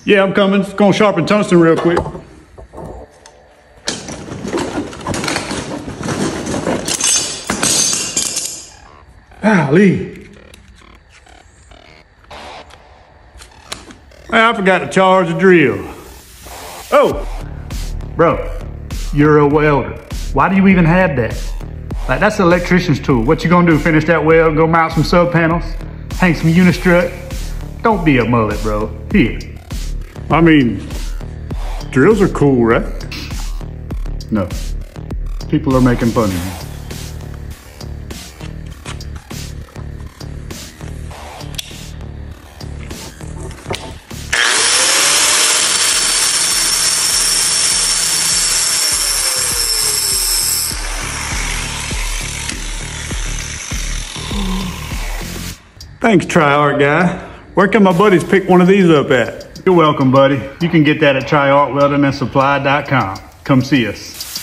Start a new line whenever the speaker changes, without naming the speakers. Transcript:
Yeah, I'm coming. Just gonna sharpen tungsten real quick. Golly. I forgot to charge the drill. Oh, bro, you're a welder. Why do you even have that? Like, that's an electrician's tool. What you gonna do, finish that weld, go mount some sub panels, hang some unistrut? Don't be a mullet, bro. Here. I mean, drills are cool, right? No, people are making fun of me. Thanks, TriSharp guy. Where can my buddies pick one of these up at? You're welcome, buddy. You can get that at TriSharp Welding and Supply.com. Come see us.